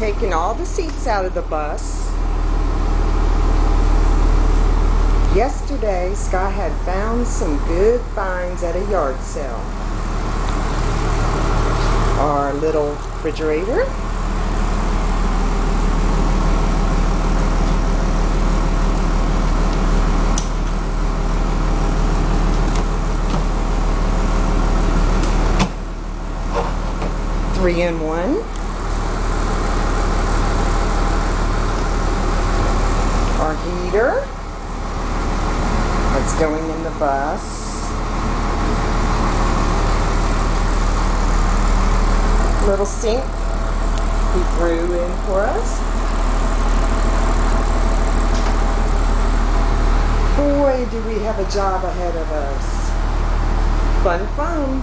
taking all the seats out of the bus. Yesterday, Sky had found some good finds at a yard sale. Our little refrigerator. Three-in-one. Our heater. That's going in the bus. Little sink he threw in for us. Boy, do we have a job ahead of us. Fun, fun.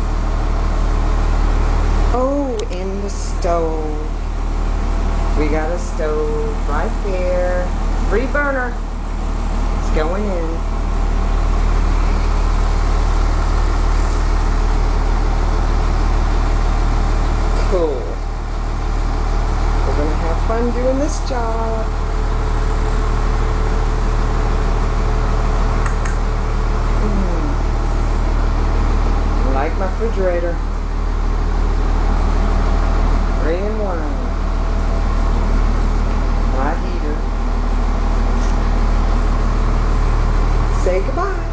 Oh, in the stove. We got a stove right there. Free burner. It's going in. Cool. We're going to have fun doing this job. I like my refrigerator. 3-in-1. My heater. Say goodbye.